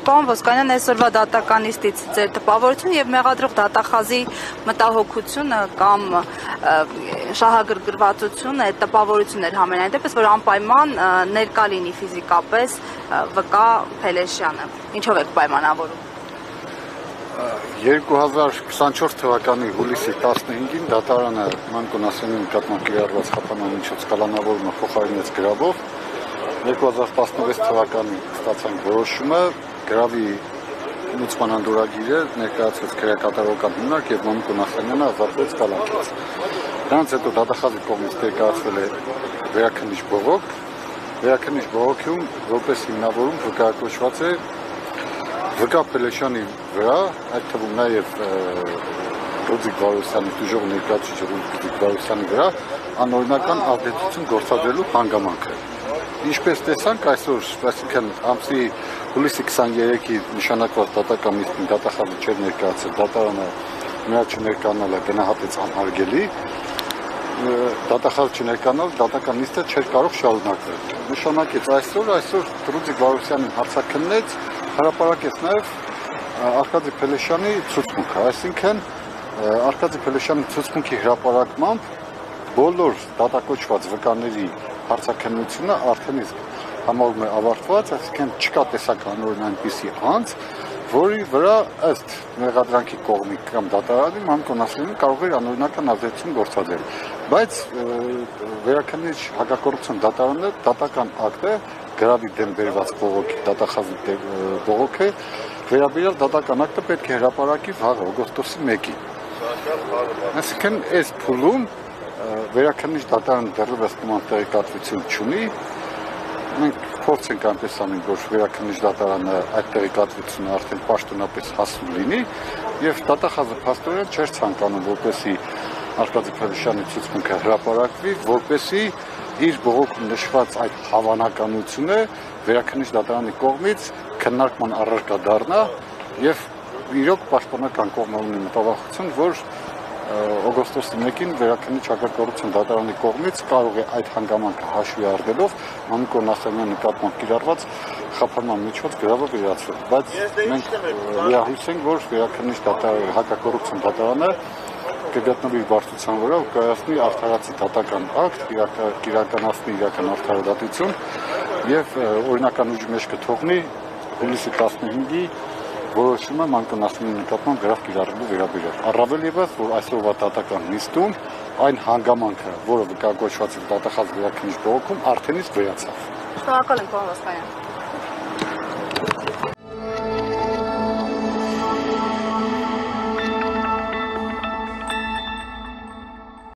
Պարոն Ոսկանյան, այսօրվա դատականիստից ձեր տպավորությունը եւ մեղադրող դատախազի մտահոգությունը կամ շահագրգռվածությունը այդ տպավորությունն էր համենայն դեպս, որ անպայման ներկա լինի ֆիզիկապես վկա Փելեշյանը։ Ինչով եք պայմանավորում։ 2024 թվականի հուլիսի 15-ին դատարանը Ման Կոնասյանի նկատմամբ կիրառված խափանամիջոց կալանավորումը փոխարինեց գրավով։ 2016 թվականին ստացանք որոշումը գրավի լուծման անդորագիրը ներկայացվեց քրեակատարական հիմնարկ եւ Ման Կոնասյանը ազատվեց կալանքից։ Դրանից հետո դատախազի կողմից ներկայացվել է վերաքննիչ բողոք։ Վերաքննիչ բողոքում որպես հիմնավորում վկայակոչված է վկա Փելեշյանի վրա, այդ թվում նաեւ Ռուդիկ Վարուսյանի դժոխ ներկայացուցիչ Ռուդիկ Վարուսյանի վրա անօրինական ազդեցություն գործադրելու հանգամանքը։ Ինչպես տեսանք այսօր, այսինքն ամսի հուլիսի 23-ի նշանակված դատական նիստին դատախազը չէր ներկայացել, դատարանը նրա չներկայանալը գնահատեց անհարգելի, դատախազը չներկայանալ, դատական նիստը չէր կարող շարունակվել։ Նշանակեց այսօր Ռուդիկ Վարուսյանին հարցաքննեց, հրապարակեց նաև Արկադի Փելեշյանի ցուցմունքը, այսինքն Արկադի Փելեշյանի ցուցմունքի հրապարակմամբ բոլոր դատակոչված վկաների հարցաքննությունը արդեն իսկ համարվում է ավարտված, այսինքն չկա տեսականորեն այնպիսի անձ, որի վրա ըստ մեղադրանքի կողմի կամ դատարանի Ման Կոնասյանը կարող էր անօրինական ազդեցություն գործադրել։ Բայց վերաքննիչ հակակոռուպցիոն դատարանը դատական ակտ է, գրավի դեմ բերված բողոքի դատախազի բողոք է, վերաբերյալ դատական ակտը պետք է հրապարակի վաղը օգոստոսի 1-ին։ Այսինքն այս փուլում վերաքննիչ դատարանը դեռևս նման տեղեկատվություն չունի։ Մենք փորձ ենք այնպես անել, որ վերաքննիչ դատարանը այդ տեղեկատվությունը արդեն պաշտոնապես հասու լինի եւ դատախազը փաստորեն չէր ցանկանում, որպեսզի Արկադի Փելեշյանի ցուցմունքը հրապարակվի, որպեսզի իր բողոքում նշված այդ հավանականությունը վերաքննիչ դատարանի կողմից քննարկման առարկա դառնա եւ իրոք պաշտոնական կողմը ունի մտավախություն, որ օգոստոսի 1-ին վերաքննիչ հակակոռուպցիոն դատարանի կողմից կարող է այդ հանգամանքը հաշվի առնելով Ման Կոնասյանի նկատմամբ կիրառված խափանման միջոց գրավը վերացվել։ Բայց մենք լիահույս ենք, որ վերաքննիչ հակակոռուպցիոն դատարանը կգտնվի բարդության վրա ու կայացնի արդարացի դատական ակտ, կիրականացնի իրական արդարադատություն եւ օրինական ուժի մեջ կթողնի հուլիսի 15-ի որոշումը Ման Կոնասյանի նկատմամբ գրավ կիրառելու վերաբերյալ։ Առավել ևս, որ այսօրվա դատական նիստում այն հանգամանքը, որը վկայակոչված է դատախազ վերաքննիչ բողոքում, արդեն իսկ վերացավ։ Շնորհակալ եմ, պարոն Ոսկանյան։